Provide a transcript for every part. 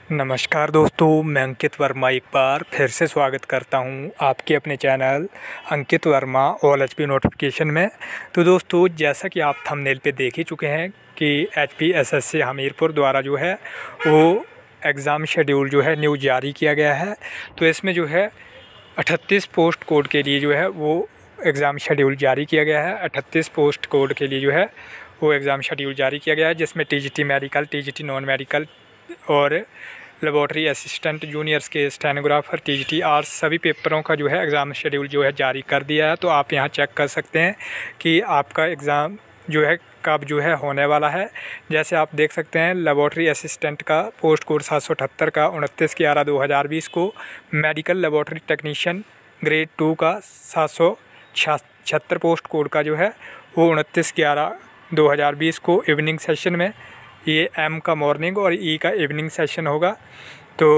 नमस्कार दोस्तों, मैं अंकित वर्मा एक बार फिर से स्वागत करता हूं आपके अपने channel Ankit Verma all HP notification में। तो दोस्तों, जैसा कि आप थंबनेल पे देख ही चुके हैं कि एचपीएसएससी हमीरपुर द्वारा जो है वो एग्ज़ाम शेड्यूल जो है न्यू जारी किया गया है। तो इसमें जो है 38 पोस्ट कोड के लिए जो है वो एग्ज़ाम शेड्यूल जारी किया गया है। 38 पोस्ट कोड के लिए जो है वो एग्ज़ाम शेड्यूल जारी किया गया है, जिसमें TGT medical, TGT non medical और लेबॉर्ट्री असिस्टेंट, जूनियर्स के स्टेनोग्राफर, टीजीटी आर्ट्स सभी पेपरों का जो है एग्ज़ाम शेड्यूल जो है जारी कर दिया है। तो आप यहाँ चेक कर सकते हैं कि आपका एग्ज़ाम जो है कब जो है होने वाला है। जैसे आप देख सकते हैं, लेबॉर्ट्री असिस्टेंट का पोस्ट कोड 778 का 29/11/2020 को, मेडिकल लेबॉर्ट्री टेक्नीशियन ग्रेड 2 का 776 पोस्ट कोड का जो है वो 29/11/2020 को इवनिंग सेशन में, ये एम का मॉर्निंग और ई का इवनिंग सेशन होगा। तो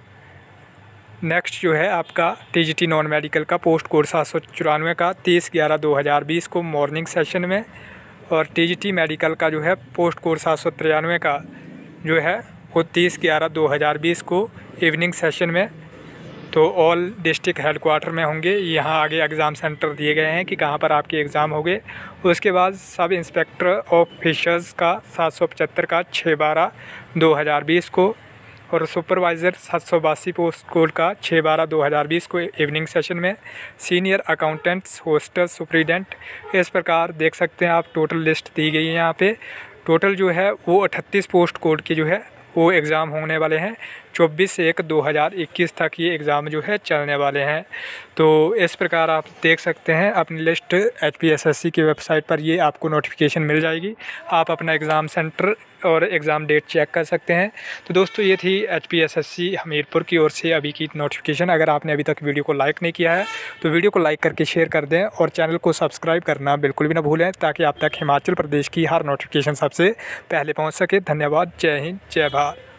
नेक्स्ट जो है आपका टीजीटी नॉन मेडिकल का पोस्ट कोड 794 का 30/11/2020 को मॉर्निंग सेशन में, और टीजीटी मेडिकल का जो है पोस्ट कोड 793 का जो है वो 30/11/2020 को इवनिंग सेशन में। तो ऑल डिस्ट्रिक्ट हेडक्वार्टर में होंगे। यहाँ आगे एग्ज़ाम सेंटर दिए गए हैं कि कहाँ पर आपके एग्ज़ाम होंगे। उसके बाद सब इंस्पेक्टर ऑफ फिशर्स का 775 का 6/12/2020 को, और सुपरवाइज़र 782 पोस्ट कोड का 6/12/2020 को इवनिंग सेशन में। सीनियर अकाउंटेंट्स, होस्टल सुप्रीडेंट, इस प्रकार देख सकते हैं आप टोटल लिस्ट दी गई है यहाँ पे। टोटल जो है वो 38 पोस्ट कोड के जो है वो एग्ज़ाम होने वाले हैं। 24/1/2021 तक ये एग्ज़ाम जो है चलने वाले हैं। तो इस प्रकार आप देख सकते हैं अपनी लिस्ट एचपीएसएससी की वेबसाइट पर, ये आपको नोटिफिकेशन मिल जाएगी। आप अपना एग्ज़ाम सेंटर और एग्ज़ाम डेट चेक कर सकते हैं। तो दोस्तों, ये थी एचपीएसएससी हमीरपुर की ओर से अभी की नोटिफिकेशन। अगर आपने अभी तक वीडियो को लाइक नहीं किया है तो वीडियो को लाइक करके शेयर कर दें, और चैनल को सब्सक्राइब करना बिल्कुल भी ना भूलें, ताकि आप तक हिमाचल प्रदेश की हर नोटिफिकेशन सबसे पहले पहुँच सके। धन्यवाद। जय हिंद, जय भारत।